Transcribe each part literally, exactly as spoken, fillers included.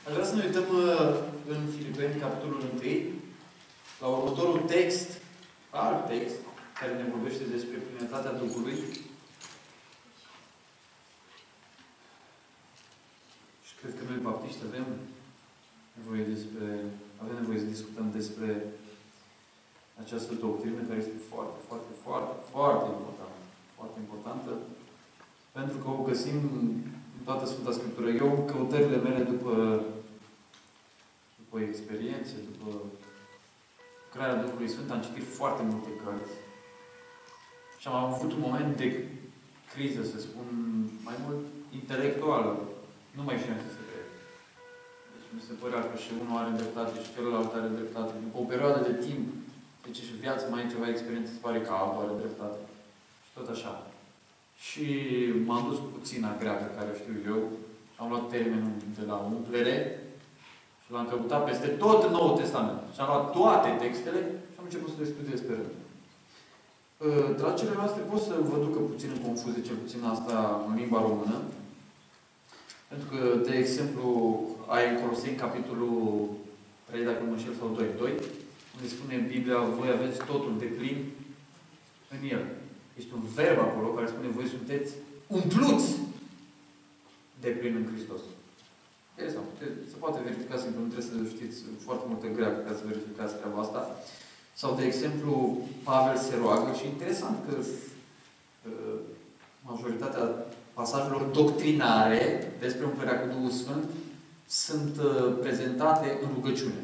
Aș vrea să ne uităm în Filipeni, capitolul unu, la următorul text, alt text, care ne vorbește despre plinătatea Duhului. Și cred că noi, baptiști, avem nevoie, despre, avem nevoie să discutăm despre această doctrină, care este foarte, foarte, foarte, foarte importantă. Foarte importantă. Pentru că o găsim în toată Sfânta Scriptură. Eu, în căutările mele după, după experiențe, după lucrarea Duhului Sfânt, am citit foarte multe cărți. Și am avut un moment de criză, să spun, mai mult intelectuală. Nu mai știam ce să cred. Deci mi se părea că și unul are dreptate și celălalt are dreptate. După o perioadă de timp, deci și viața mai e ceva experiență, se pare că altul are dreptate. Și tot așa. Și m-am dus cu puțina greacă, care știu eu, și am luat termenul de la umplere și l-am căutat peste tot în Noul Testament. Și am luat toate textele și am început să le studiez pe rând. Dragile noastre, pot să vă ducă puțin în confuzie, cel puțin asta în limba română. Pentru că, de exemplu, ai în Coloseni, capitolul trei, dacă nu mă înșel, sau doi, doi, unde spune Biblia, voi aveți totul de plin în el. Este un verb acolo care spune, voi sunteți umpluți de plin în Hristos. Interesant. Se poate verifica simplu, nu trebuie să știți foarte multă greacă ca să verificați treaba asta. Sau, de exemplu, Pavel se roagă și interesant că uh, majoritatea pasajelor doctrinare despre umplerea cu Duhul Sfânt sunt uh, prezentate în rugăciune.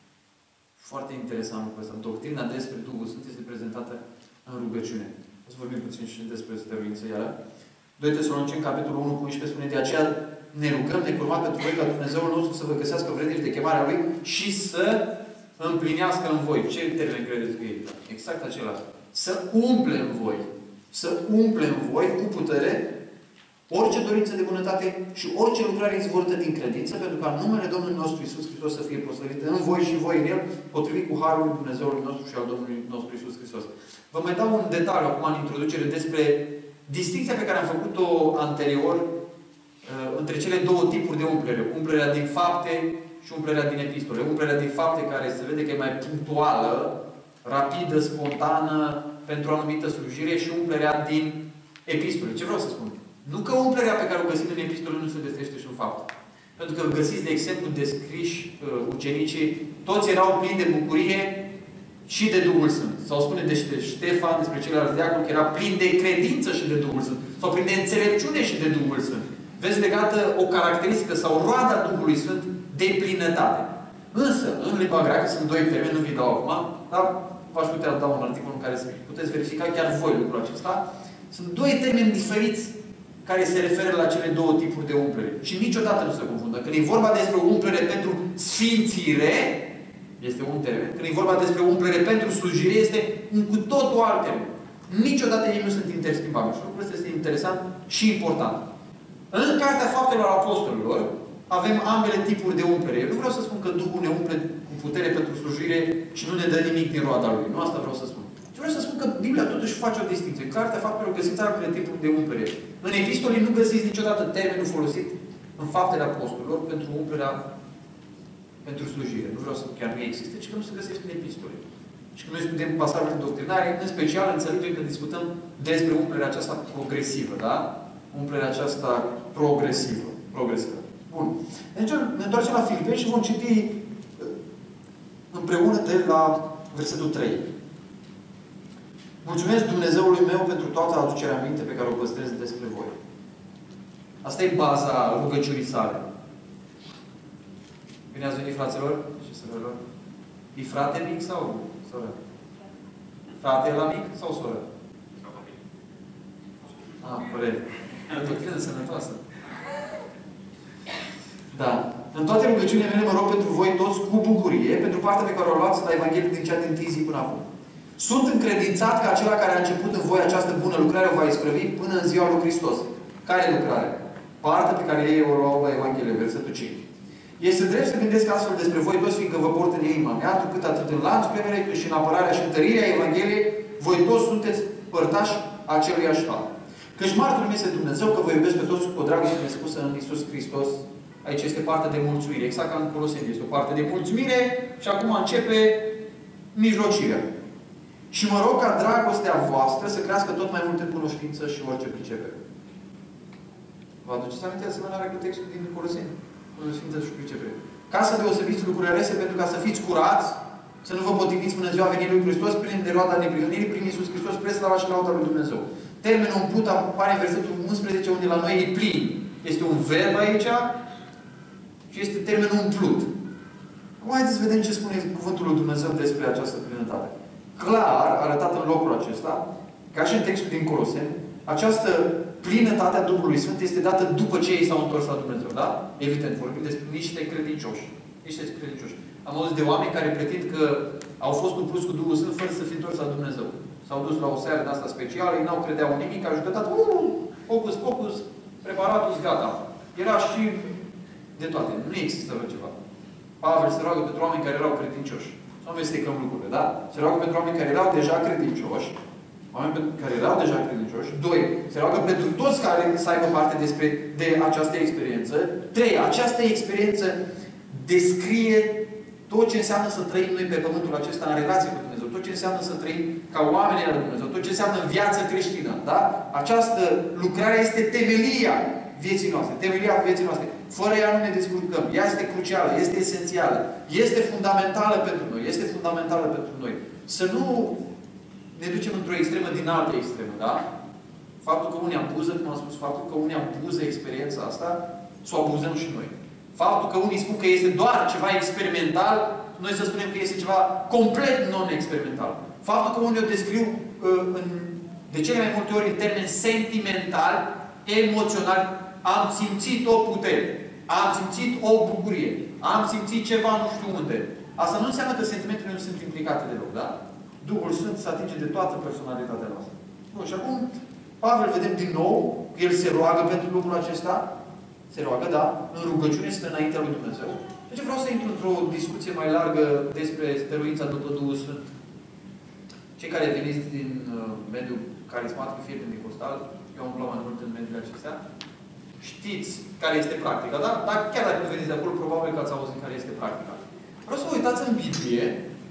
Foarte interesant lucrul ăsta. Doctrina despre Duhul Sfânt este prezentată în rugăciune. O să vorbim puțin și despre stăruință iară. doi Tesaloniceni, capitolul unu, unsprezece, spune, de aceea ne rugăm necurmat pentru voi ca Dumnezeul nostru să vă găsească vrednici de chemarea Lui și să împlinească în voi. Ce termen credeți că e? Exact același. Să umple în voi. Să umple în voi cu putere orice dorință de bunătate și orice lucrare izvorâtă din credință, pentru ca numele Domnului nostru Iisus Hristos să fie proslăvit în voi și voi în El, potrivit cu harul lui Dumnezeului nostru și al Domnului nostru Iisus Hristos. Vă mai dau un detaliu acum în introducere despre distincția pe care am făcut-o anterior uh, între cele două tipuri de umplere. Umplerea din fapte și umplerea din epistole. Umplerea din fapte care se vede că e mai punctuală, rapidă, spontană, pentru o anumită slujire, și umplerea din epistole. Ce vreau să spun? Nu că umplerea pe care o găsim în epistole nu se găsește și în fapte. Pentru că găsiți, de exemplu, descriși uh, ucenicii, toți erau plini de bucurie și de Duhul Sfânt. Sau spune despre Ștefan, despre ceilalți diaconi, că era plin de credință și de Duhul Sfânt. Sau plin de înțelepciune și de Duhul Sfânt. Vezi legată o caracteristică sau roada Duhului Sfânt de plinătate. Însă, în limba greacă sunt doi termeni, nu vi dau acum, dar v-aș putea da un articol în care să puteți verifica chiar voi lucrul acesta. Sunt doi termeni diferiți care se referă la cele două tipuri de umplere. Și niciodată nu se confundă. Când e vorba despre o umplere pentru sfințire, este un termen. Când e vorba despre o umplere pentru slujire, este un cu totul alt termen. Niciodată ei nu sunt interschimbabili. Și lucrul ăsta este interesant și important. În Cartea Faptelor Apostolilor avem ambele tipuri de umplere. Eu nu vreau să spun că Duhul ne umple cu putere pentru slujire și nu ne dă nimic din roada Lui. Nu asta vreau să spun. Și vreau să spun că Biblia totuși face o distinție. În Cartea Faptelor găsiți ambele tipuri de umplere. În epistole nu găsiți niciodată termenul folosit în Faptele Apostolilor pentru umplerea pentru slujire. Nu vreau să chiar nu există, ci că nu se găsește în epistole. Și când noi studiem pasajele doctrinare, în special înțelegem că discutăm despre umplerea aceasta progresivă, da? Umplerea aceasta progresivă. Progresivă. Bun. Deci ne întoarcem la Filipeni și vom citi împreună de la versetul trei. Mulțumesc Dumnezeului meu pentru toată aducerea minte pe care o păstrez despre voi. Asta e baza rugăciunii sale. Bine ați venit, fraților și sorelor? E frate mic sau soră? Frate la mic sau soră? Ah, corect. E o doctrină sănătoasă. Da. În toate rugăciunile mele mă rog pentru voi toți cu bucurie, pentru partea pe care o luați la Evanghelie din cea dintâi zi până acum. Sunt încredințat că acela care a început în voi această bună lucrare o va isprăvi până în ziua lui Hristos. Care lucrare? Partea pe care ei o luau la Evanghelie, versetul cinci. Este drept să gândesc astfel despre voi toți, fiindcă vă port în inima mea, cât atât în lanțul pe mere, cât și în apărarea și întărirea Evangheliei, voi toți sunteți părtași aceluiași har. Căci martorul este Dumnezeu că vă iubesc pe toți cu o dragoste nespusă în Iisus Hristos Aici este partea de mulțumire, exact ca în Coloseni. Este o parte de mulțumire și acum începe mijlocirea. Și mă rog ca dragostea voastră să crească tot mai mult în cunoștință și orice pricepere. Vă aduceți aminte de asemenea cu textul din Coloseni? Cunoștință și pricepere. Ca să deosebiți lucrurile rese pentru ca să fiți curați, să nu vă potriviți până ziua venirii lui Hristos prin de roada neprihănirii, prin Iisus Hristos, spre slava și lauda lui Dumnezeu. Termenul umplut apare în versetul unsprezece, unde la noi e plin. Este un verb aici și este termenul umplut. Acum haideți să vedem ce spune cuvântul lui Dumnezeu despre această plinătate. Clar, arătat în locul acesta, ca și în textul din Coloseni, această plinătate a Duhului Sfânt este dată după ce ei s-au întors la Dumnezeu. Da? Evident, vorbim despre niște credincioși. Niște credincioși. Am auzit de oameni care pretind că au fost umpluți cu Duhul Sfânt fără să fie întors la Dumnezeu. S-au dus la o seară de asta specială, ei n-au credeau în nimic, au jucătat, uh, focus, focus, preparatul, gata. Era și de toate. Nu există așa ceva. Pavel se roagă pentru oameni care erau credincioși. Să nu amestecăm lucrurile, da? Se roagă pentru oameni care erau deja credincioși. Oameni care erau deja credincioși. Doi, se roagă pentru toți care să aibă parte despre, de această experiență. Trei, această experiență descrie tot ce înseamnă să trăim noi pe pământul acesta în relație cu Dumnezeu. Tot ce înseamnă să trăim ca oameni al lui Dumnezeu. Tot ce înseamnă viață creștină. Da? Această lucrare este temelia vieții noastre. Temelia vieții noastre. Fără ea nu ne descurcăm. Ea este crucială, este esențială, este fundamentală pentru noi. Este fundamentală pentru noi. Să nu ne ducem într-o extremă din altă extremă, da? Faptul că unii abuză, cum am spus, faptul că unii abuză experiența asta, să o abuzăm și noi. Faptul că unii spun că este doar ceva experimental, noi să spunem că este ceva complet non-experimental. Faptul că unii o descriu uh, în, de cele mai multe ori în termeni sentimentali, emoționali, am simțit o putere, am simțit o bucurie, am simțit ceva nu știu unde. Asta nu înseamnă că sentimentele nu sunt implicate deloc, da? Duhul Sfânt se atinge de toată personalitatea noastră. Bun, și acum, Pavel, vedem din nou că el se roagă pentru lucrul acesta. Se roagă, da? În rugăciune stă înaintea lui Dumnezeu. Deci vreau să intru într-o discuție mai largă despre stăruința după Duhul Sfânt. Cei care veniți din uh, mediul carismatic, fie pentecostal, eu am umblat mai mult în mediul acestea, știți care este practica, da? Dar chiar dacă nu veniți de acolo, probabil că ați auzit care este practica. Vreau să vă uitați în Biblie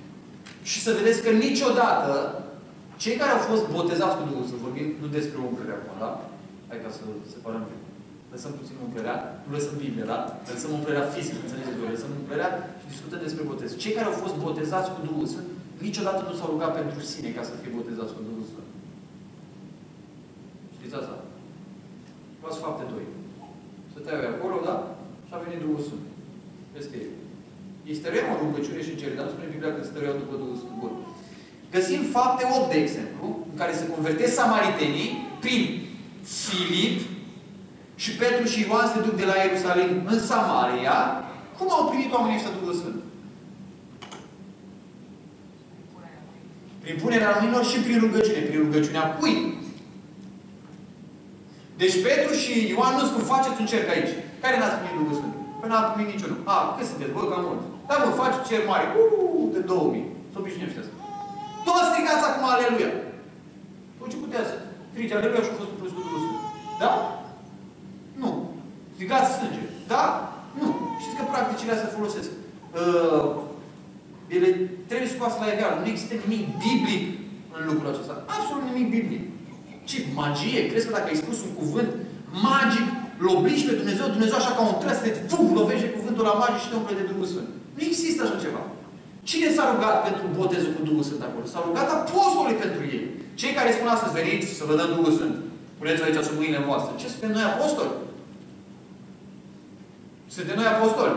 și să vedeți că niciodată cei care au fost botezați cu Duhul Sfânt, vorbim nu despre umplere acum, da? Hai ca să separăm. Lăsăm puțin umplerea, nu lăsăm Biblia, da? Lăsăm umplerea fizică, înțelegeți voi? Lăsăm umplerea și discutăm despre botez. Cei care au fost botezați cu Duhul Sfânt, niciodată nu s-au rugat pentru sine ca să fie botezați cu Duhul Sfânt. Știți asta? Luați fapte doi. Stăteau acolo, da? Și a venit Duhul Sfânt. Peste ei. Ei stăreau în rugăciune și în cerere, dar nu spune Biblia că stăreau după Duhul Sfânt. Bun. Găsim fapte opt, de exemplu, în care se convertesc samaritenii prin Filip și Petru și Ioan se duc de la Ierusalim în Samaria. Cum au primit oamenii ăștia Duhul Sfânt? Prin punerea luminilor și prin rugăciune. Prin rugăciunea cui? Deci Petru și Ioan nu spun, faceți un cerc aici. Care n-ați primit Duhul Sfânt? Păi n-ați primit niciunul. A, cât sunteți? Bă, cam mult. Da, bă, faceți cerc mare. Uuu, de două mii. Să obișnuim ăștia. Toți strigați acum aleluia. Tu ce putea să strigi aleluia și a fost umplut cu Duhul Sfânt? Da? Nu. Strigați sânge. Da? Nu. Știți că practicile astea folosesc. Uh, ele trebuie scoase la iveală. Nu există nimic biblic în lucrul acesta. Absolut nimic biblic. Ce magie? Crezi că dacă ai spus un cuvânt magic, îl obligi pe Dumnezeu, Dumnezeu așa ca un trăsnet, fum, lovește cuvântul la magic și te umple de Duhul Sfânt. Nu există așa ceva. Cine s-a rugat pentru botezul cu Duhul Sfânt acolo? S-au rugat apostolii pentru ei. Cei care spun astăzi, veniți să vă dăm Duhul Sfânt. Puneți-o aici sub mâinile voastre. Ce suntem noi apostoli? Suntem noi apostoli?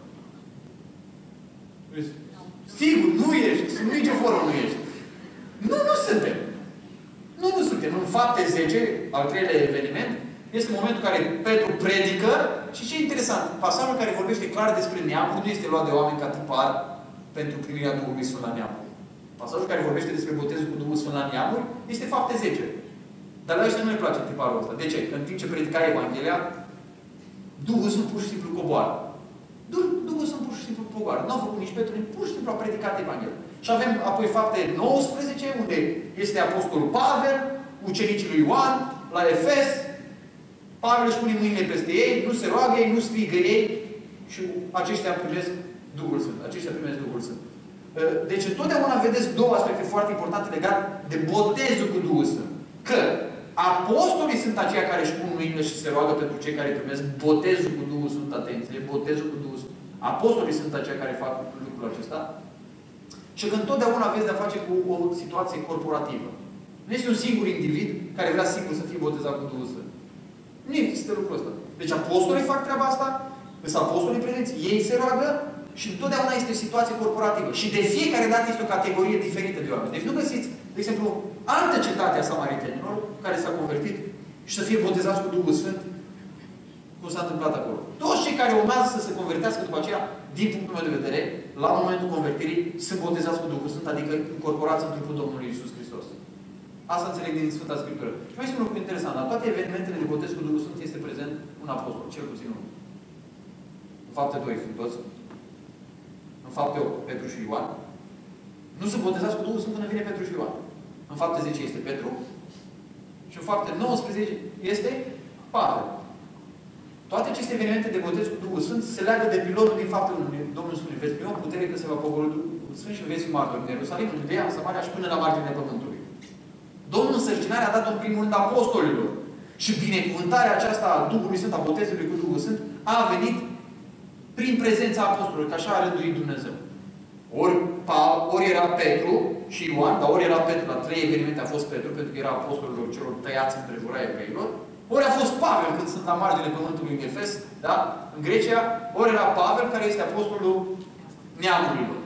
Sigur, nu ești. În nicio formă nu ești. Nu, nu suntem. Nu, nu suntem. În Fapte zece, al treilea eveniment, este momentul în care Petru predică și ce interesant, pasajul care vorbește clar despre neamuri nu este luat de oameni ca tipar pentru primirea Duhului Sfânt la neamuri. Pasajul care vorbește despre botezul cu Duhul Sfânt la neamuri este Fapte zece. Dar la ăștia nu le place tiparul ăsta. De ce? În timp ce predica Evanghelia, Duhul Sfânt pur și simplu coboară. Duhul Sfânt pur și simplu coboară. Nu au făcut nici Petru, nici pur și simplu a predicat Evanghelia. Și avem apoi Fapte nouăsprezece, unde este Apostolul Pavel, ucenicii lui Ioan, la Efes. Pavel își pune mâinile peste ei, nu se roagă ei, nu strigă ei, și aceștia primesc Duhul Sfânt. Aceștia primesc Duhul Sfânt. Deci întotdeauna vedeți două aspecte foarte importante legate de botezul cu Duhul Sfânt. Că apostolii sunt aceia care își pun mâinile și se roagă pentru cei care primesc botezul cu Duhul Sfânt. Atenție, botezul cu Duhul Sfânt. Apostolii sunt aceia care fac lucrul acesta. Și că întotdeauna aveți de-a face cu o situație corporativă. Nu este un singur individ care vrea singur să fie botezat cu Duhul Sfânt. Nu există lucrul ăsta. Deci apostolii fac treaba asta, sunt apostolii prezenți, ei se roagă și întotdeauna este o situație corporativă. Și de fiecare dată este o categorie diferită de oameni. Deci nu găsiți, de exemplu, altă cetate a samaritenilor care s-a convertit și să fie botezați cu Duhul Sfânt, cum s-a întâmplat acolo. Toți cei care urmează să se convertească după aceea, din punctul meu de vedere, la momentul convertirii, sunt botezați cu Duhul Sfânt, adică incorporați în trupul Domnului Iisus Hristos. Asta înțeleg din Sfânta Scriptură. Și mai este un lucru interesant. La toate evenimentele de botez cu Duhul Sfânt este prezent un apostol, cel puțin unul. În fapte doi sunt toți. În fapte opt, Petru și Ioan. Nu sunt botezați cu Duhul Sfânt până vine Petru și Ioan. În fapte zece este Petru. Și în fapte nouăsprezece este Pavel. Toate aceste evenimente de botez cu Duhul Sfânt se leagă de pilonul din faptul unui. Domnul spune, veți primi o putere că se va pogorî Duhul Sfânt și veți fi martori în Ierusalim, în Iudeea, în Samaria și până la marginea pământului. Domnul însărcinarea a dat-o în primul rând apostolilor. Și binecuvântarea aceasta a Duhului Sfânt, a botezului cu Duhul Sfânt, a venit prin prezența apostolilor, că așa a rânduit Dumnezeu. Ori, ori era Petru și Ioan, dar ori era Petru, la trei evenimente a fost Petru, pentru că era apostolilor celor tăiați împrejura evreilor, ori a fost Pavel, când sunt la marginea pământului în Efes, da? În Grecia, ori era Pavel, care este apostolul neamurilor.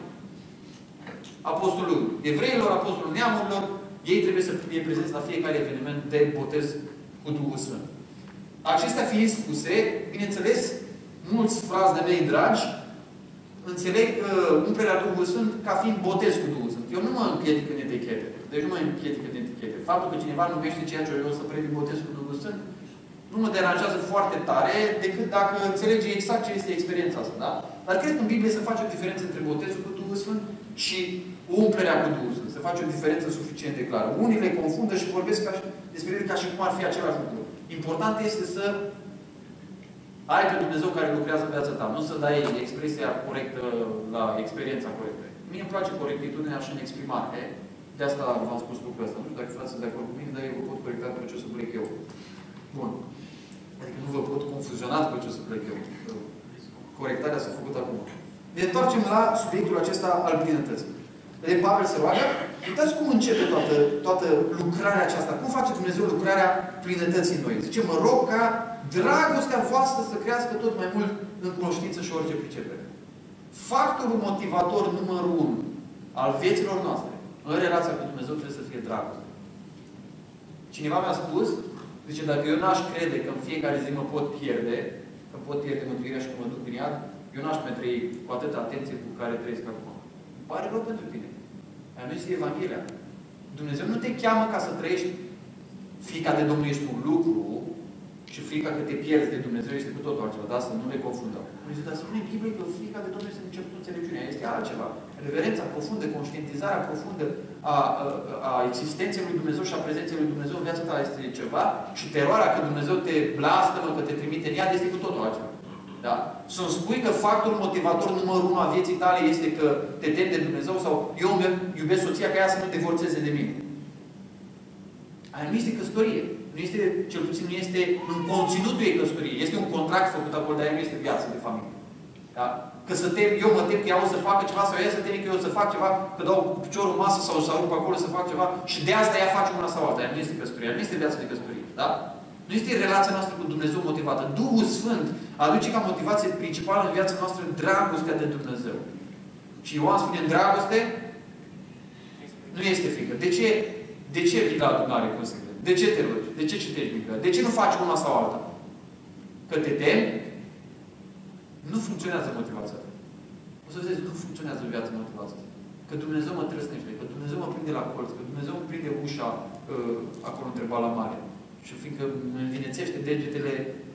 Apostolul evreilor, apostolul neamurilor, ei trebuie să fie prezenți la fiecare eveniment de botez cu Duhul Sfânt. Acestea fiind spuse, bineînțeles, mulți frați de mei dragi înțeleg uh, umplerea Duhului Sfânt ca fiind botez cu Duhul Sfânt. Eu nu mă împiedic în etichete. Deci nu mă împiedic în etichete. Faptul că cineva numește ceea ce eu să predic botez cu Duhul Sfânt nu mă deranjează foarte tare, decât dacă înțelege exact ce este experiența asta. Da? Dar cred că în Biblie se face o diferență între botezul cu Duhul Sfânt și umplerea cu Duhul Sfânt. Se face o diferență suficient de clară. Unii le confundă și vorbesc ca și, despre ele ca și cum ar fi același lucru. Important este să ai pe Dumnezeu care lucrează în viața ta. Nu să dai expresia corectă la experiența corectă. Mie îmi place corectitudinea și în exprimare. De asta v-am spus lucrul ăsta. Nu știu dacă frații sunt de acord cu mine, dar eu vă pot corecta pe ce o să plec eu. Bun. Adică nu vă pot confuziona pe ce o să plec eu. Corectarea s-a făcut acum. Ne întoarcem la subiectul acesta al plinătății. De Pavel se roagă. Uitați cum începe toată, toată lucrarea aceasta. Cum face Dumnezeu lucrarea plinătății în noi? Zice, mă rog ca dragostea voastră să crească tot mai mult în cunoștință și orice pricepere. Factorul motivator numărul unu al vieților noastre în relația cu Dumnezeu trebuie să fie dragoste. Cineva mi-a spus, zice, dacă eu n-aș crede că în fiecare zi mă pot pierde, că pot pierde mântuirea și că mă duc în iad, eu n-aș mai trăi cu atâta atenție cu care trăiesc acum. Îmi pare rău pentru tine. Aia nu este Evanghelia. Dumnezeu nu te cheamă ca să trăiești frica de Domnul este un lucru și frica că te pierzi de Dumnezeu este cu totul altceva. Da? Să nu le confundăm. Dumnezeu, dar spune în Biblie că frica de Domnul este începutul înțelepciunii. Este altceva. Reverența profundă, conștientizarea profundă a, a, a existenței lui Dumnezeu și a prezenței lui Dumnezeu în viața ta este ceva și teroarea că Dumnezeu te blastămă, că te trimite în iad este cu totul altceva. Da? Să-mi spui că factorul motivator numărul unu a vieții tale este că te temi de Dumnezeu sau eu iubesc soția ca ea să nu te divorțeze de mine. Aia nu este căsătorie. Nu este, cel puțin nu este în conținutul ei căsătorie. Este un contract făcut acolo, dar aia nu este viață de familie. Da? Că să tem, eu mă tem că ea o să facă ceva sau ea să teme că eu o să fac ceva, că dau cu piciorul în masă sau să arup acolo să fac ceva și de asta ea face una sau alta. Aia nu este căsătorie. Aia nu este viață de căsătorie. Da? Nu este relația noastră cu Dumnezeu motivată. Duhul Sfânt aduce ca motivație principală în viața noastră dragostea de Dumnezeu. Și Ioan spune, în dragoste nu este frică. De ce, de ce vii la adunare consecventă? De ce te rogi? De ce citești Biblia? De ce nu faci una sau alta? Că te temi? Nu funcționează motivația. O să vedeți, nu funcționează în viața motivația. Că Dumnezeu mă trăsnește, că Dumnezeu mă prinde la colț, că Dumnezeu îmi prinde ușa uh, acolo între la mare. Și fiindcă îmi învinețește degetele,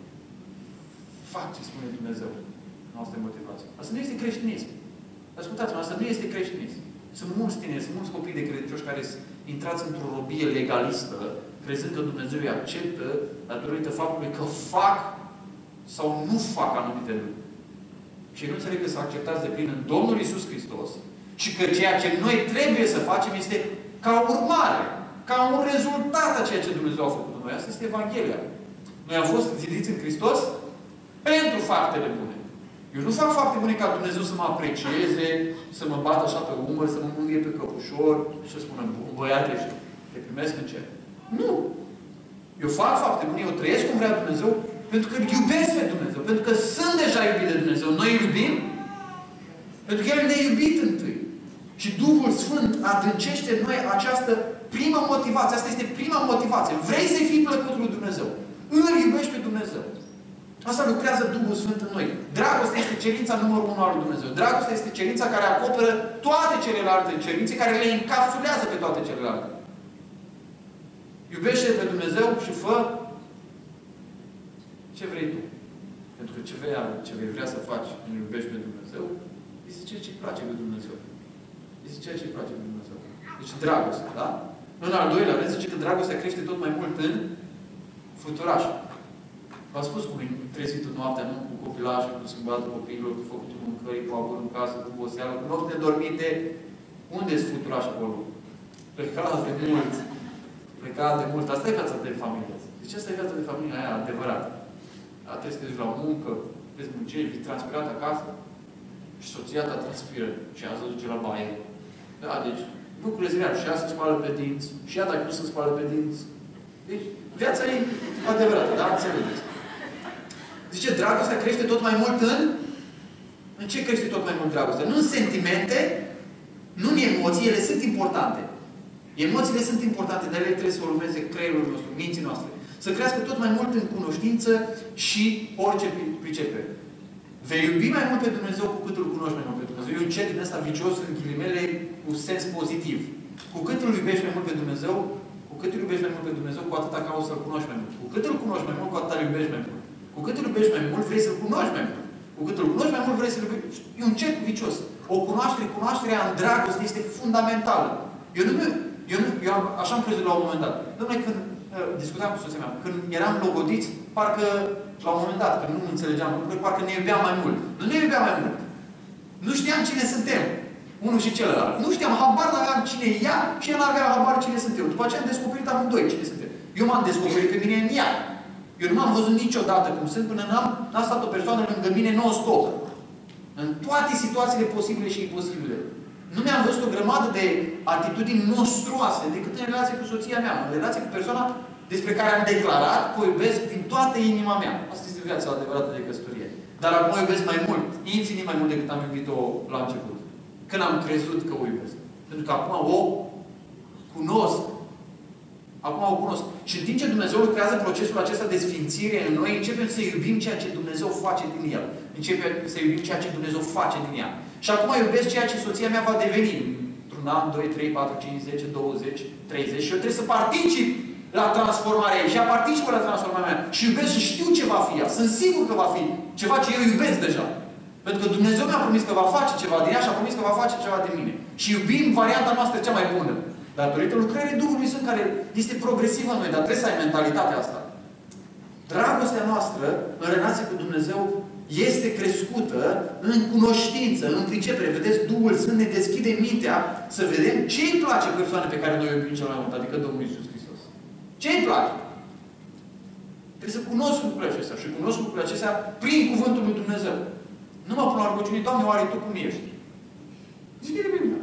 fac ce spune Dumnezeu. Nu asta e motivația. Asta nu este creștinism. Ascultați-mă, asta nu este creștinism. Sunt mulți tineri, sunt mulți copii de credincioși care sunt intrați într-o robie legalistă, crezând că Dumnezeu îi acceptă datorită faptului că fac sau nu fac anumite lucruri. și ei nu înțeleg că s-a acceptat de plin în Domnul Iisus Hristos și că ceea ce noi trebuie să facem este ca urmare, ca un rezultat a ceea ce Dumnezeu a făcut în noi. Asta este Evanghelia. Noi am fost zidiți în Hristos pentru faptele bune. Eu nu fac fapte bune ca Dumnezeu să mă aprecieze, să mă bată așa pe umăr, să mă mângâie pe căpușor și să spună, băiate, și te primesc în cer. Nu! Eu fac fapte bune, eu trăiesc cum vrea Dumnezeu, pentru că iubesc pe Dumnezeu, pentru că sunt deja iubit de Dumnezeu. Noi iubim pentru că El ne-a iubit întâi. Și Duhul Sfânt adâncește în noi această primă motivație. Asta este prima motivație. Vrei să-i fii plăcut lui Dumnezeu. Îl iubești pe Dumnezeu. Asta lucrează Duhul Sfânt în noi. Dragostea este cerința numărul unu al lui Dumnezeu. Dragostea este cerința care acoperă toate celelalte cerințe, care le încapsulează pe toate celelalte. Iubește pe Dumnezeu și fă ce vrei tu. Pentru că ce vei, ce vei vrea să faci când iubești pe Dumnezeu, este ceea ce îi place pe Dumnezeu. Este ceea ce îi place pe Dumnezeu. Deci dragoste, da? În al doilea rând, zice că dragostea crește tot mai mult în fluturaș. V-am spus cum e trezit noaptea, nu? Cu copilașul, cu sâmbatul copiilor, cu făcutul mâncării, cu abur în casă, cu oboseală, cu nopți nedormite. Unde-s fluturaș acolo? Plecat de mult. Plecat de mult. Asta e viața de familie. Deci asta e viața de familie aia adevărată. Da, trebuie să te duci la muncă, vezi muncești, vii transpirat acasă și soția ta transpiră și ea se duce la baie. Da, deci lucrurile sunt reale. Și ea se spală pe dinți, și ea dacă nu se spală pe dinți. Deci viața e adevărată, da? Înțelegeți? Zice, dragostea crește tot mai mult în... În ce crește tot mai mult dragostea? Nu în sentimente, nu în emoții, ele sunt importante. Emoțiile sunt importante, dar ele trebuie să urmeze creierul nostru, minții noastre. Să crească tot mai mult în cunoștință și orice pricepere. Vei iubi mai mult pe Dumnezeu cu cât îl cunoști mai mult pe Dumnezeu. Eu încerc din ăsta vicios în ghilimele cu sens pozitiv. Cu cât îl iubești mai mult pe Dumnezeu, cu cât îl iubești mai mult pe Dumnezeu, cu atâta cauți să-L cunoști mai mult. Cu cât îl cunoști mai mult, cu atâta îl iubești mai mult. Cu cât îl iubești mai mult, vrei să-L cunoști mai mult. Cu cât îl cunoști mai mult, vrei să-L iubești. E un cerc vicios. O cunoaștere, cunoașterea în dragoste este fundamentală. Eu nu, eu nu, eu am, așa am crezut la un moment dat. Dom'le, când uh, discutam cu soția mea, când eram logodiți, parcă, la un moment dat, când nu înțelegeam lucruri, parcă ne iubeam mai mult. Nu ne iubeam mai mult. Nu știam cine suntem. Unul și celălalt. Nu știam, habar n-aveam cine e ea și el n-avea habar cine sunt eu. După aceea am descoperit amândoi cine suntem. Eu m-am descoperit pe mine în ea. Eu nu m-am văzut niciodată cum sunt până n-am, n-a stat o persoană lângă mine non-stop. În toate situațiile posibile și imposibile. Nu mi-am văzut o grămadă de atitudini monstruoase decât în relație cu soția mea. În relație cu persoana despre care am declarat că o iubesc din toată inima mea. Asta este viața adevărată de căsătorie. Dar acum o iubesc mai mult, infinit mai mult decât am iubit-o la început. Când am crezut că o iubesc. Pentru că acum o cunosc. Acum o cunosc. Și în timp ce Dumnezeu lucrează procesul acesta de sfințire în noi, începem să iubim ceea ce Dumnezeu face din El. Începem să iubim ceea ce Dumnezeu face din ea. Și acum iubesc ceea ce soția mea va deveni. Într-un an, doi, trei, patru, cinci, zece, douăzeci, treizeci. Și eu trebuie să particip la transformarea ei. Și ea participă la transformarea mea. Și iubesc și știu ce va fi ea. Sunt sigur că va fi ceva ce eu iubesc deja. Pentru că Dumnezeu mi-a promis că va face ceva din ea și a promis că va face ceva din mine. Și iubim varianta noastră cea mai bună. Datorită lucrării Duhului Sfânt, care este progresivă în noi, dar trebuie să ai mentalitatea asta. Dragostea noastră, în relație cu Dumnezeu, este crescută în cunoștință, în pricepere. Vedeți, Duhul Sfânt ne deschide mintea să vedem ce îi place persoane pe care noi o iubim cel mai mult, adică Domnul Iisus Hristos. Ce îi place? Trebuie să cunosc lucrurile acestea. Și cunosc lucrurile acestea prin Cuvântul lui Dumnezeu. Nu mă pun la rugăciune, Doamne, oare Tu cum ești? Zice Biblia.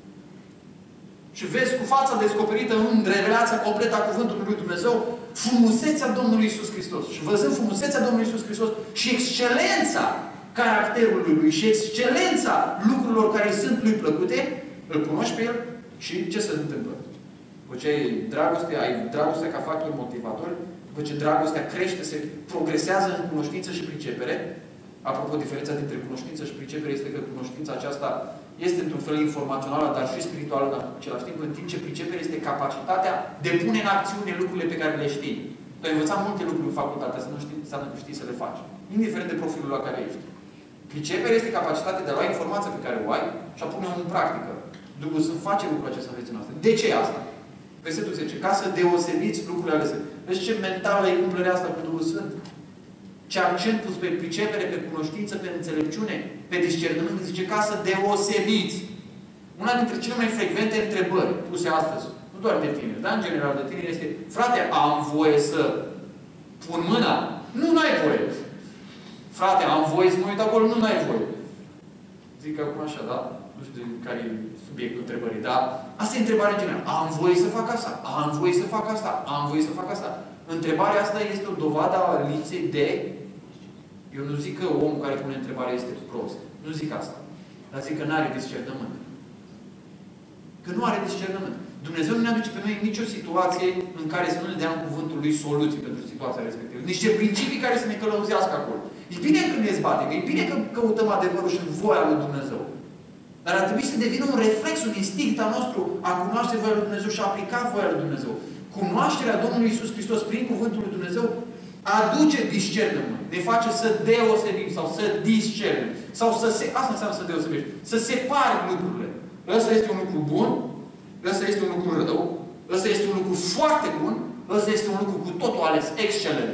Și vezi cu fața descoperită în revelația completă a Cuvântului lui Dumnezeu frumusețea Domnului Iisus Hristos. Și văzând frumusețea Domnului Iisus Hristos și excelența caracterului Lui și excelența lucrurilor care îi sunt Lui plăcute, îl cunoști pe El și ce se întâmplă? După ce ai dragoste, ai dragostea ca factor motivator, după ce dragostea crește, se progresează în cunoștință și pricepere. Apropo, diferența dintre cunoștință și pricepere este că cunoștința aceasta este într-un fel informațională, dar și spirituală, dar în același timp, în timp ce pricepere este capacitatea de pune în acțiune lucrurile pe care le știi. Tu ai învățat multe lucruri în facultate, să nu știi, înseamnă că știi să le faci. Indiferent de profilul la care ești. Pricepere este capacitatea de a lua informația pe care o ai și a pune-o în practică. Duhul să face lucrul acesta în vieții noastre. De ce asta? Versetul zece. Ca să deosebiți lucrurile alese. Vezi ce mentală e umplarea asta cu Duhul Sfânt? ce accent pus pe pricepere, pe cunoștință, pe înțelepciune, pe discernământ, zice ca să deosebiți. Una dintre cele mai frecvente întrebări puse astăzi, nu doar de tineri, dar în general de tineri, este: frate, am voie să pun mâna? Nu, n-ai voie. Frate, am voie să mă uit acolo? Nu, n-ai voie. Zic acum așa, da? Nu știu care e subiectul întrebării, dar asta e întrebarea generală. Am voie să fac asta? Am voie să fac asta? Am voie să fac asta? Întrebarea asta este o dovadă a lipsei de... Eu nu zic că omul care pune întrebarea este prost. Nu zic asta. Dar zic că nu are discernământ. Că nu are discernământ. Dumnezeu nu ne aduce pe noi în nicio situație în care să nu ne dea în cuvântul lui soluții pentru situația respectivă. Niște principii care să ne călăuzească acolo. E bine când ne zbatem, e bine că căutăm adevărul și voia lui Dumnezeu. Dar ar trebui să devină un reflex, un instinct al nostru a cunoaște voia lui Dumnezeu și a aplica voia lui Dumnezeu. Cunoașterea Domnului Iisus Hristos prin cuvântul lui Dumnezeu aduce discernământ. Ne face să deosebim sau să discernem. Sau să se... Asta înseamnă să deosebești. Să separi lucrurile. Ăsta este un lucru bun, ăsta este un lucru rău, ăsta este un lucru foarte bun, ăsta este un lucru cu totul ales, excelent.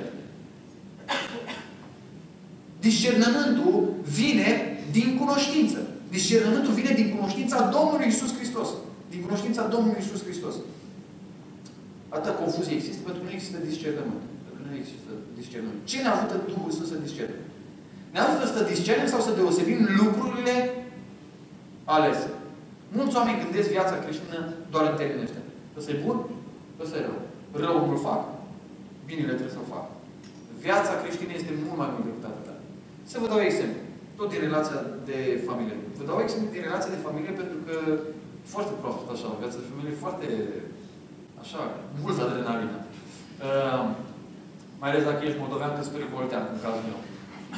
Discernământul vine din cunoștință. Discernământul vine din cunoștința Domnului Iisus Hristos. Din cunoștința Domnului Iisus Hristos. Atâta confuzie există pentru că nu există discernământ. Pentru că nu există discernământ. Ce ne ajută Duhul Sfânt să discernem? Ne ajută să discernem sau să deosebim lucrurile alese. Mulți oameni gândesc viața creștină doar în termenii ăștia. Ăsta e bun, ăsta e rău. Rău nu-l fac, binele trebuie să-l fac. Viața creștină este mult mai mult decât atât. Să vă dau exemplu. Tot din relația de familie. Vă dau exemplu din relația de familie pentru că foarte prost așa, o viață de familie foarte așa, multă adrenalină. Uh, mai ales dacă ești moldovean, că sunt revoltean, în cazul meu.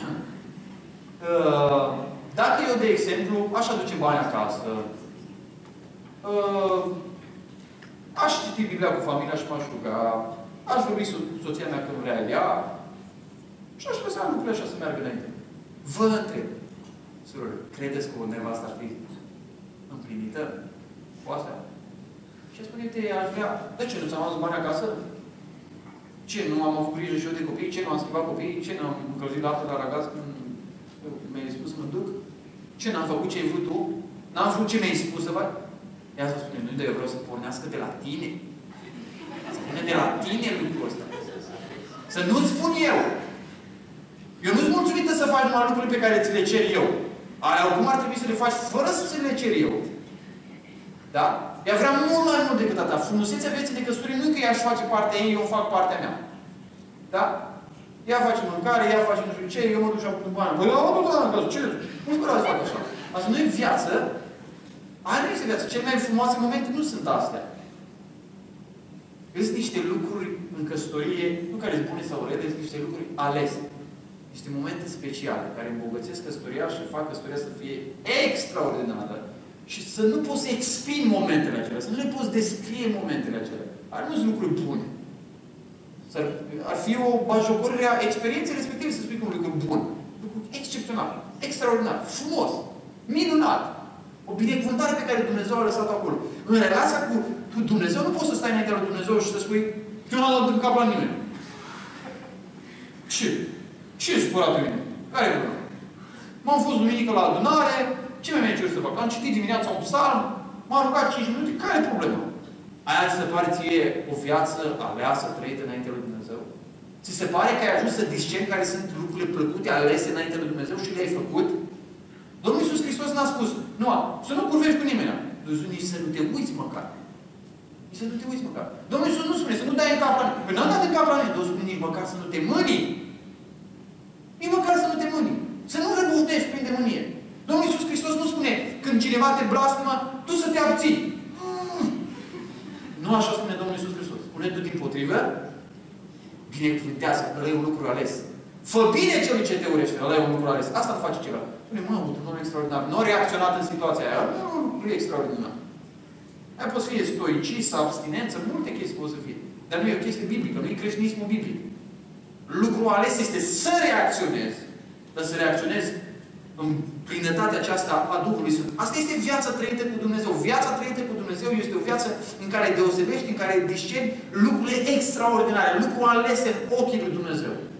Uh, dacă eu, de exemplu, aș aduce bani acasă, uh, aș citi Biblia cu familia și m-aș ruga, aș vorbi cu soția mea când vrea ea și aș lăsa lucrurile așa să meargă înainte. Vă întreb, surori, credeți că o nevastă ar fi împlinită cu asta? Și spune, uite, aș vrea, de ce nu ți-am adus bani acasă? Ce, nu am avut grijă și eu de copii? Ce, nu am schimbat copiii? Ce, nu am încălzit lapte la ragaz când mi-ai spus că mă duc? Ce, n-am făcut ce ai vrut tu? N-am făcut ce mi-ai spus să fac? Ea să spune, nu, dar eu vreau să pornească de la tine. Să spune de la tine lucrul ăsta. Să nu-ți spun eu. Eu nu-ți mulțumită să faci numai lucrurile pe care ți le cer eu. Aia oricum ar trebui să le faci fără să ți le cer eu. Da? Ea vrea mult mai mult decât atât. Frumusețea vieții de căsătorie nu e că ea își face partea ei, eu fac partea mea. Da? Ea face mâncare, ea face nu știu ce, eu mă duc și am pus bani. Băi, eu mă duc la casă, ce? Nu-ți vreau să fac așa. Asta nu e viață. Aia nu este viață. Cele mai frumoase momente nu sunt astea. Sunt niște lucruri în căsătorie, nu care sunt bune sau rele, sunt niște lucruri alese. Niște momente speciale care îmbogățesc căsătoria și fac căsătoria să fie extraordinară și să nu poți să exprimi momentele acelea, să nu le poți descrie momentele acelea. Ar nu sunt lucruri bune. Ar fi o bajocorire a experienței respective să spui că un lucru bun. Lucru excepțional, extraordinar, frumos, minunat. O binecuvântare pe care Dumnezeu a lăsat acolo. În relația cu, cu Dumnezeu nu poți să stai înaintea lui Dumnezeu și să spui eu n-am dat în cap la nimeni. Ce? Ce e supărat pe mine? Care e problema? M-am fost duminică la adunare, ce mi-ai cerut să fac? Am citit dimineața un psalm, m-am rugat cinci minute, care e problema? Aia ți se pare ție o viață aleasă, trăită înainte lui Dumnezeu? Ți se pare că ai ajuns să discerni care sunt lucrurile plăcute, alese înainte lui Dumnezeu și le-ai făcut? Domnul Iisus Hristos n-a spus, nu, să nu curvești cu nimeni. Nici să nu te uiți măcar. Nici să nu te uiți măcar. Domnul Iisus nu spune, să nu dai în cap la nimeni. Păi n-am dat în cap la nimeni. Domnul spune nici măcar să nu te mânii. Nici măcar să nu te mânii. Să nu răbufnești prin demonie. Domnul Iisus Hristos nu spune, când cineva te blasfemă, tu să te abții. Mm. Nu așa spune Domnul Iisus Hristos. Spune tu dimpotrivă, binecuvântează, ăla e un lucru ales. Fă bine celui ce te urește, ăla e un lucru ales. Asta nu face ceva. Spune, mă, un om extraordinar. Nu a reacționat în situația aia. Nu, nu e extraordinar. Aia poate să fie stoicism, abstinență, multe chestii pot să fie. Dar nu e o chestie biblică, nu e creștinismul biblic. Lucrul ales este să reacționezi. Dar să reacționezi în plinătatea aceasta a Duhului Sfânt. Asta este viața trăită cu Dumnezeu. Viața trăită cu Dumnezeu este o viață în care deosebești, în care discerni lucrurile extraordinare, lucruri alese în ochii lui Dumnezeu.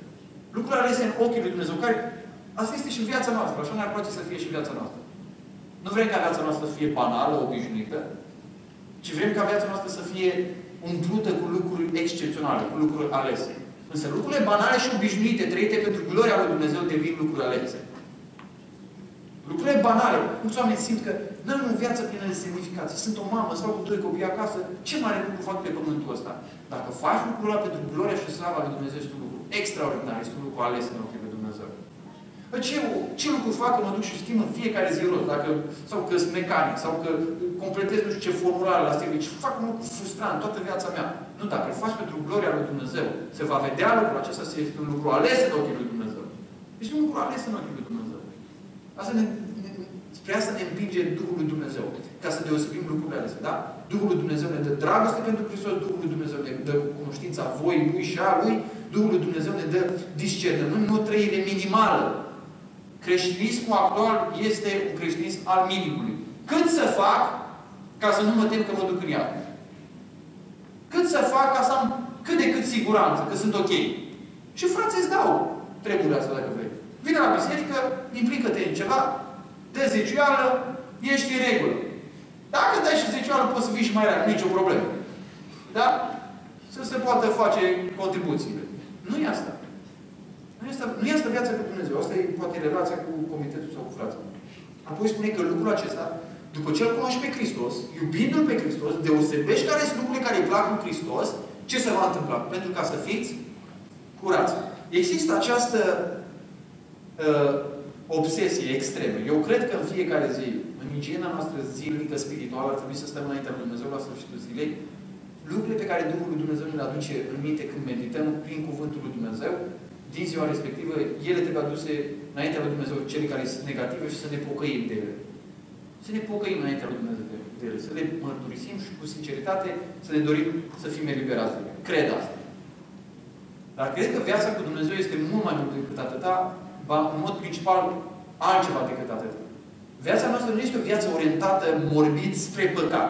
Lucrurile alese în ochii lui Dumnezeu, care asta este și viața noastră. Așa ne-ar place să fie și viața noastră. Nu vrem ca viața noastră să fie banală, obișnuită, ci vrem ca viața noastră să fie umplută cu lucruri excepționale, cu lucruri alese. Însă lucrurile banale și obișnuite, trăite pentru gloria lui Dumnezeu, devin lucruri alese. Lucrurile banale. Mulți oameni simt că nu am o viață plină de semnificație. Sunt o mamă, stau cu doi copii acasă, ce mare lucru fac pe pământul ăsta? Dacă faci lucrul ăla pentru gloria și slava lui Dumnezeu, este un lucru extraordinar, este un lucru ales în ochii lui Dumnezeu. Ce, ce lucru fac că mă duc și schimb în fiecare zi rost, dacă, sau că sunt mecanic, sau că completez nu știu ce formular la serviciu, fac un lucru frustrant toată viața mea. Nu, dacă îl faci pentru gloria lui Dumnezeu, se va vedea lucrul acesta, este un lucru ales în ochii lui Dumnezeu. Este un lucru ales în ochii lui Dumnezeu. Asta ne, ne, spre asta ne împinge Duhul lui Dumnezeu, ca să deosebim lucrurile alese, da? Duhul lui Dumnezeu ne dă dragoste pentru Hristos, Duhul lui Dumnezeu ne dă cunoștința voii Lui și a Lui, Duhul lui Dumnezeu ne dă discernământ, nu o trăire minimală. Creștinismul actual este un creștinism al minimului. Cât să fac ca să nu mă tem că mă duc în iad? Cât să fac ca să am cât de cât siguranță, că sunt ok? Și frații îți dau treburile astea, dacă vrei. Vine la biserică, implică-te în ceva, dă zeciuială, ești în regulă. Dacă dai și zeciuială, poți să fii și mai rar, nicio problemă. Da? Să se poată face contribuțiile. Nu e asta. Nu este, nu este viața cu Dumnezeu. Asta e poate relația cu comitetul sau cu frații. Apoi spune că lucrul acesta, după ce îl cunoști pe Hristos, iubindu-L pe Hristos, deosebești care sunt lucrurile care îi plac lui Hristos, ce se va întâmpla? Pentru ca să fiți curați. Există această uh, obsesie extremă. Eu cred că în fiecare zi, în igiena noastră zilnică, spirituală, ar trebui să stăm înaintea lui Dumnezeu la sfârșitul zilei, lucrurile pe care Duhul lui Dumnezeu ne le aduce în minte când medităm prin Cuvântul lui Dumnezeu, din ziua respectivă, ele trebuie aduse înaintea lui Dumnezeu, cele care sunt negative, și să ne pocăim de ele. Să ne pocăim înaintea lui Dumnezeu de ele. Să le mărturisim și cu sinceritate să ne dorim să fim eliberați de ele. Cred asta. Dar cred că viața cu Dumnezeu este mult mai mult decât atâta, ba, în mod principal, altceva decât atâta. Viața noastră nu este o viață orientată morbid spre păcat.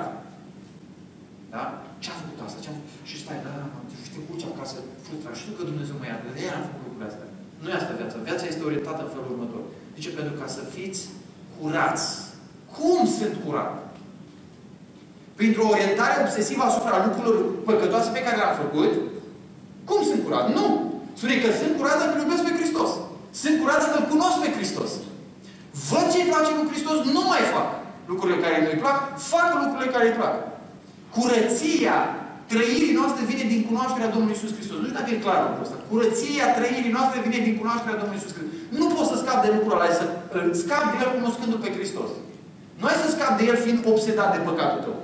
Da? Ce-a făcut asta? Ce-a făcut? Și stai, da, știu cu ce acasă, frustrat. Știu că Dumnezeu mă iartă. De aia am făcut lucrurile astea. Nu e asta viața. Viața este orientată în felul următor. De ce? Pentru ca să fiți curați. Cum sunt curat? Printr-o orientare obsesivă asupra lucrurilor păcătoase pe care le-am făcut. Cum sunt curat? Nu! Spune că sunt curat dacă îl iubesc pe Hristos. Sunt curat dacă îl cunosc pe Hristos. Văd ce îi place lui Hristos, nu mai fac lucrurile care nu-i plac, fac lucrurile care îi plac. Curăția trăirii noastre vine din cunoașterea Domnului Iisus Hristos. Nu știu dacă e clar lucrul ăsta. Curăția trăirii noastre vine din cunoașterea Domnului Iisus Hristos. Nu poți să scapi de lucrul ăla, să scapi de el cunoscându-L pe Hristos. Nu ai să scapi de el fiind obsedat de păcatul tău.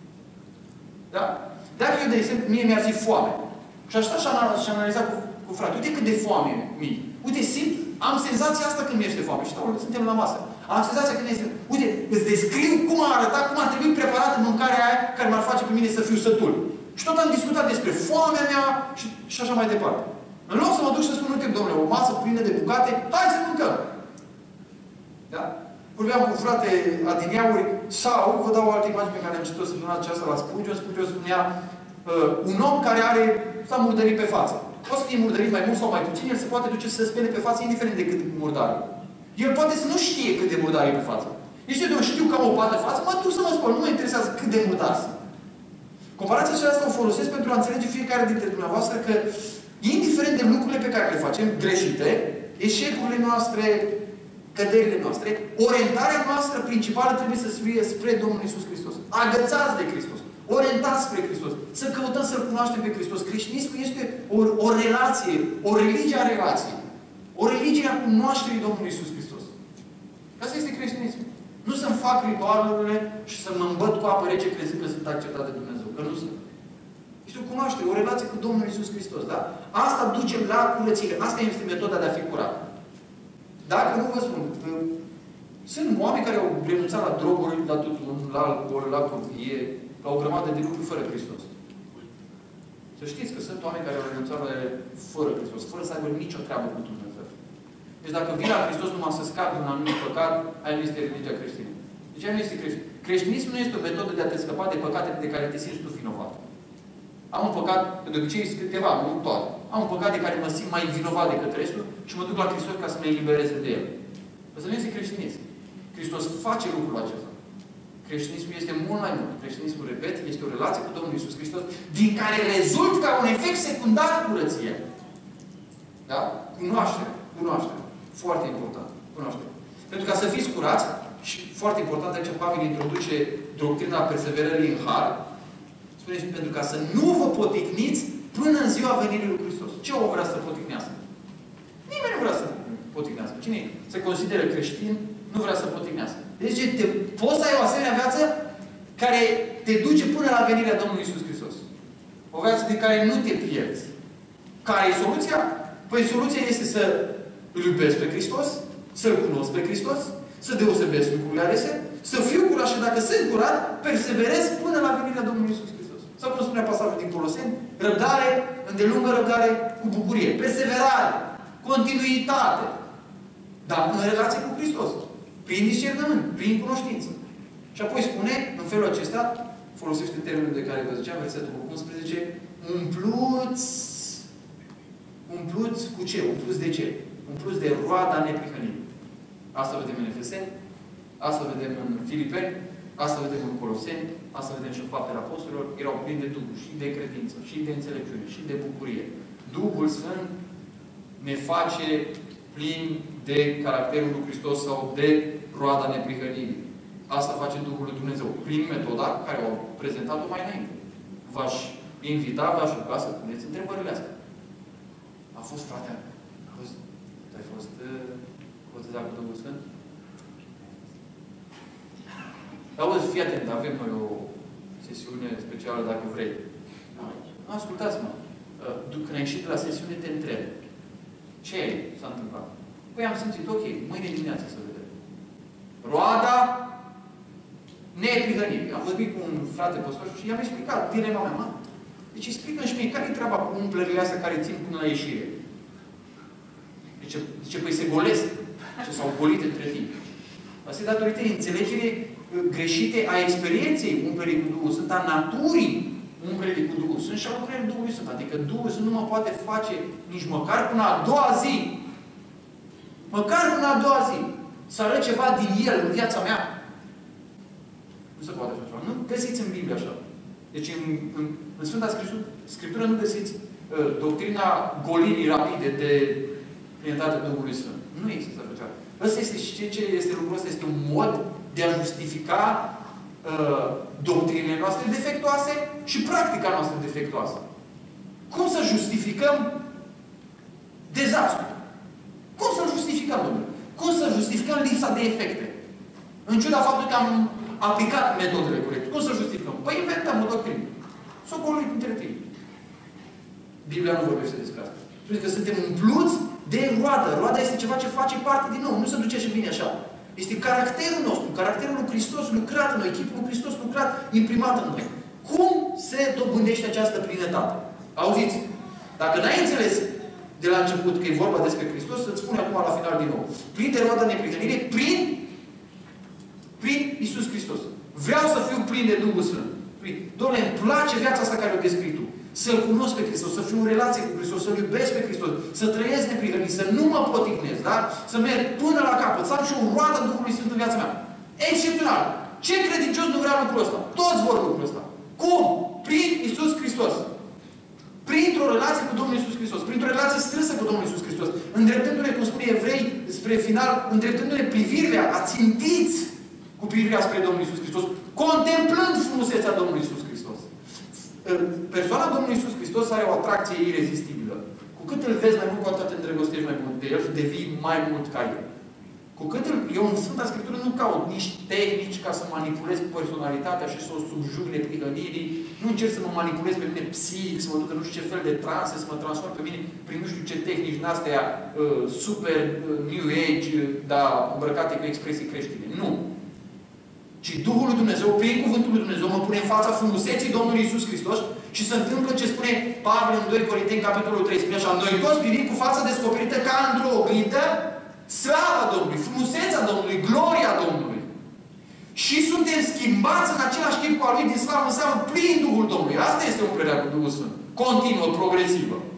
Da? Dacă eu, de exemplu, mie mi-ar fi foame, și aș sta și analiza cu, cu frate, uite cât de foame mie. Uite, simt, am senzația asta când mi-este foame. Și stau, suntem la masă. Am senzația când este... Uite, îți descriu cum a arătat, cum ar trebui preparată mâncarea aia care m-ar face pe mine să fiu sătul. Și tot am discutat despre foamea mea și, și așa mai departe. În loc să mă duc și să spun, uite, domnule, o masă plină de bucate, hai să mâncăm. Da? Vorbeam cu frate adineauri, sau, vă dau o altă imagine pe care am citit-o săptămâna aceasta la Spurgeon. Spurgeon spunea, uh, un om care are, s-a murdărit pe față. Poate să fie murdărit mai mult sau mai puțin, el se poate duce să se spele pe față, indiferent de cât murdare. El poate să nu știe cât de murdare e pe față. Deci eu știu că am o pată față, mă duc să mă spăl, nu mă interesează cât de murdar sunt. Comparația aceasta o folosesc pentru a înțelege fiecare dintre dumneavoastră că, indiferent de lucrurile pe care le facem greșite, eșecurile noastre, căderile noastre, orientarea noastră principală trebuie să fie spre Domnul Iisus Hristos. Agățați de Hristos. Orientați spre Hristos. Să căutăm să-L cunoaștem pe Hristos. Creștinismul este o, o relație, o religie a relației. O religie a cunoașterii Domnului Iisus Hristos. Asta este creștinismul. Nu să-mi fac ritualurile și să mă îmbăt cu apă rece crezând că sunt acceptat de Dumnezeu. Că nu sunt. Este o cunoaștere, o relație cu Domnul Iisus Hristos. Da? Asta duce la curățire. Asta este metoda de a fi curat. Dacă nu vă spun, sunt oameni care au renunțat la droguri, la tutun, la alcool, la curvie, la o grămadă de lucruri fără Hristos. Să știți că sunt oameni care au renunțat la ele fără Hristos, fără să aibă nicio treabă cu Dumnezeu. Deci dacă vii la Hristos numai să scapi un anumit păcat, aia nu este religia creștină. Deci aia nu este creștin. Creștinismul nu este o metodă de a te scăpa de păcate de care te simți tu vinovat. Am un păcat, de obicei câteva, nu toate. Am un păcat de care mă simt mai vinovat decât restul și mă duc la Hristos ca să mă elibereze de el. Ăsta nu este creștinism. Hristos face lucrul acesta. Creștinismul este mult mai mult. Creștinismul, repet, este o relație cu Domnul Iisus Hristos, din care rezultă ca un efect secundar curăția. Da? Cunoaștere. Cunoaștere. Foarte important. Cunoaștere. Pentru ca să fiți curați, și foarte important, aici Pavel introduce doctrina perseverării în har, spune pentru ca să nu vă poticniți până în ziua venirii lui Hristos. Ce o vrea să poticnească? Nimeni nu vrea să poticnească. Cine se consideră creștin, nu vrea să poticnească. Deci te, poți să ai o asemenea viață care te duce până la venirea Domnului Iisus Hristos. O viață de care nu te pierzi. Care e soluția? Păi soluția este să îl iubesc pe Hristos, să-L cunosc pe Hristos, să deosebesc lucrurile alese, să fiu curat și dacă sunt curat, perseverez până la venirea Domnului Iisus Hristos. Sau cum spunea pasajul din Coloseni, răbdare, îndelungă răbdare cu bucurie. Perseverare, continuitate. Dar în relație cu Hristos. Prin discernământ, prin cunoștință. Și apoi spune, în felul acesta, folosește termenul de care vă ziceam, versetul unsprezece, umpluți, umpluți cu ce? Umpluți de ce? Umpluți de roada neprihănirii. Asta vedem în Efeseni, asta vedem în Filipeni, asta vedem în Coloseni, asta vedem și în Faptele Apostolilor. Erau plini de Duhul și de credință, și de înțelepciune, și de bucurie. Duhul Sfânt ne face plini de caracterul lui Hristos sau de roada neprihănirii. Asta face Duhul lui Dumnezeu. Prin metoda care au prezentat-o mai înainte. V-aș invita, v-aș ruga să puneți întrebările astea. A fost, frate, a fost, ai fost uh, botezat cu Duhul Sfânt? Auzi, fii atent, avem noi o sesiune specială, dacă vrei. Ascultați-mă. Când ai ieșit de la sesiune, te întreb. Ce s-a întâmplat? Păi am simțit, ok, mâine dimineață să vedem. Roada neprihănirii. Am vorbit cu un frate păstor și i-am explicat dilema mea, mă. Deci explică-mi și mie, care e treaba cu umplările astea care țin până la ieșire? Zice, zice păi se golesc. Ce s-au golit între timp. Asta e datorită înțelegere greșite a experienței umplării cu Duhul Sfânt, a naturii umplării cu Duhul Sfânt și a lucrării Duhului Sfânt. Adică Duhul Sfânt nu mă poate face nici măcar până a doua zi. Măcar până a doua zi. Să arăt ceva din El în viața mea. Nu se poate așa ceva. Nu găsiți în Biblie așa. Deci în, în, în Sfânta Scriptură nu găsiți uh, doctrina golirii rapide de plinătatea Duhului Sfânt. Nu există așa ceva. Ăsta este și ce, ce este lucrul ăsta? Este un mod de a justifica uh, doctrinele noastre defectuoase și practica noastră defectuoasă. Cum să justificăm dezastru? Cum să justificăm, domnule? Cum să justificăm lipsa de efecte? În ciuda faptului că am aplicat metodele corecte. Cum să justificăm? Păi inventăm o doctrină. S-o golit între timp. Biblia nu vorbește despre asta. Spune că suntem umpluți de roadă. Roada este ceva ce face parte din nou. Nu se duce și vine așa. Este caracterul nostru. Caracterul lui Hristos lucrat în noi. Chipul lui Hristos lucrat, imprimat în noi. Cum se dobândește această plinătate? Auziți? Dacă n-ai înțeles de la început că e vorba despre Hristos, să-ți spune acum la final din nou. Plin de roadă neprihănire, prin prin Iisus Hristos. Vreau să fiu plin de Duhul Sfânt. Doamne, îmi place viața asta care o descrii Tu. Să-L cunosc pe Hristos, să fiu în relație cu Hristos, să-L iubesc pe Hristos, să trăiesc neprihănit, să nu mă poticnesc, da? Să merg până la capăt, să am și o roadă Duhului Sfânt în viața mea. Excepțional! Ce credincios nu vrea lucrul ăsta? Toți vor lucrul ăsta. Cum? Prin Iisus Hristos. Printr-o relație cu Domnul Iisus Hristos. Printr-o relație strânsă cu Domnul Iisus Hristos. Îndreptându-ne, cum spune Evrei, spre final, îndreptându-ne privirea, ațintiți cu privirea spre Domnul Iisus Hristos, contemplând frumusețea Domnului Iisus Hristos. Persoana Domnului Iisus Hristos are o atracție irezistibilă. Cu cât îl vezi mai mult, cu atât te îndrăgostești mai mult de El și devii mai mult ca El. Cu cât îl, eu în Sfânta Scriptură nu caut nici tehnici ca să manipulez personalitatea și să o subjug neprihănirii. Nu încerc să mă manipulez pe mine psihic, să mă duc în nu știu ce fel de transe, să mă transform pe mine prin nu știu ce tehnici din astea uh, super uh, New Age, uh, dar îmbrăcate cu expresii creștine. Nu. Ci Duhul lui Dumnezeu, prin Cuvântul lui Dumnezeu, mă pune în fața frumuseții Domnului Iisus Hristos și se întâmplă ce spune Pavel în doi Corinteni, capitolul trei. Spune așa, noi toți privim cu fața descoperită ca într-o oglindă slava Domnului, frumusețea Domnului, gloria Domnului. Și suntem schimbați în același timp cu a Lui din slavă în slavă prin Duhul Domnului. Asta este umplarea cu Duhul Sfânt. Continuă, progresivă.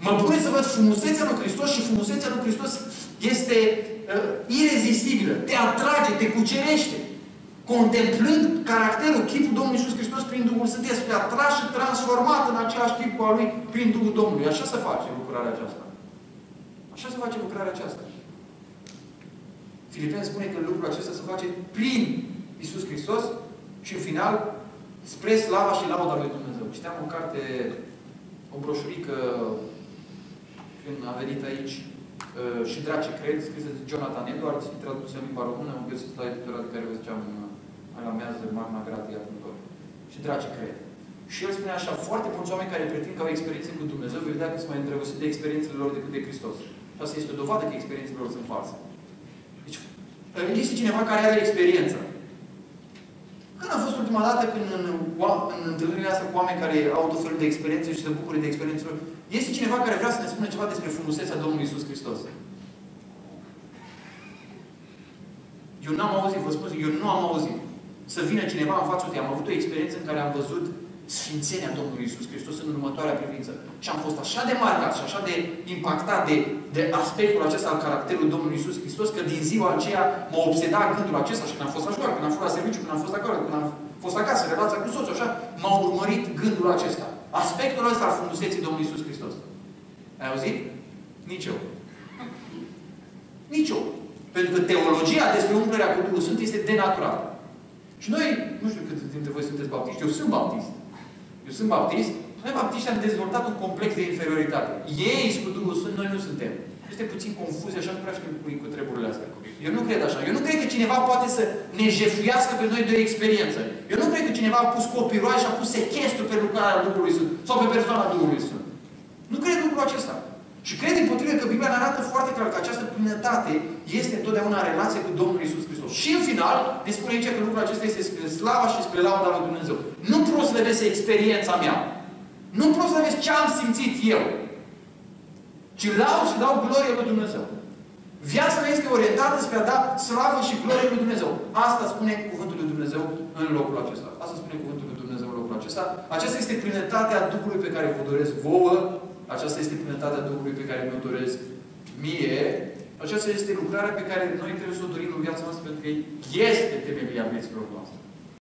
Mă pune să văd frumusețea lui Hristos și frumusețea lui Hristos este uh, irezistibilă. Te atrage, te cucerește. Contemplând caracterul, chipul Domnului Iisus Hristos prin Duhul Sfânt, este atras și transformat în același chip cu al Lui prin Duhul Domnului. Așa se face lucrarea aceasta. Așa se face lucrarea aceasta. Filipeni spune că lucrul acesta se face prin Iisus Hristos și în final spre slava și lauda lui Dumnezeu. Citeam o carte, o broșurică când a venit aici și Drace Cred, scrisă de Jonathan Edwards, tradusă în limba română, am găsit la editura de care vă ziceam la mează Magna Gratia Atuntor. Și Drace Cred. Și el spune așa, foarte mulți oameni care pretind că au experiențe cu Dumnezeu, vei vedea că sunt mai îndrăgostiți de experiențele lor decât de Hristos. Și asta este o dovadă că experiențele lor sunt false. Deci, este cineva care are experiență. Când a fost ultima dată când în, în întâlnirile astea cu oameni care au tot felul de experiențe și se bucură de experiențele lor, este cineva care vrea să ne spună ceva despre frumusețea Domnului Iisus Hristos? Eu n-am auzit, vă spun, eu nu am auzit să vină cineva în fața tăi. Am avut o experiență în care am văzut sfințenia Domnului Iisus Hristos în următoarea privință. Și am fost așa de marcat și așa de impactat de, de aspectul acesta al caracterului Domnului Iisus Hristos, că din ziua aceea mă obseda gândul acesta și când am fost la școală, când am fost la serviciu, când am fost acolo, când am fost acasă, relația cu soțul, așa, m-a urmărit gândul acesta. Aspectul ăsta al frumuseții Domnului Iisus Hristos. Ai auzit? Nici eu. Nici eu. Pentru că teologia despre umplerea cu Duhul Sfânt este denaturată. Și noi, nu știu câți dintre voi sunteți baptiști, eu sunt baptist. Eu sunt baptist. Noi baptiști am dezvoltat un complex de inferioritate. Ei sunt cu Duhul Sfânt, noi nu suntem. Este puțin confuzie, așa nu prea știu cu, cu treburile astea. Eu nu cred așa. Eu nu cred că cineva poate să ne jefuiască pe noi de o experiență. Eu nu cred că cineva a pus copyright și a pus sechestru pe lucrarea Duhului Sfânt. Sau pe persoana Duhului Sfânt. Nu cred lucrul acesta. Și cred împotrivă că Biblia ne arată foarte clar că această plinătate este întotdeauna în relație cu Domnul Iisus Hristos. Și în final, ne spune aici că lucrul acesta este spre slava și spre lauda lui Dumnezeu. Nu proslăvesc experiența mea. Nu proslăvesc ce am simțit eu. Ci laud și dau glorie lui Dumnezeu. Viața mea este orientată spre a da slavă și glorie lui Dumnezeu. Asta spune cuvântul lui Dumnezeu în locul acesta. Asta spune cuvântul lui Dumnezeu în locul acesta. Aceasta este plinătatea Duhului pe care vă doresc vouă. Aceasta este plinătatea Duhului pe care mi-o doresc mie. Aceasta este lucrarea pe care noi trebuie să o dorim în viața noastră, pentru că este temelia vieților noastre.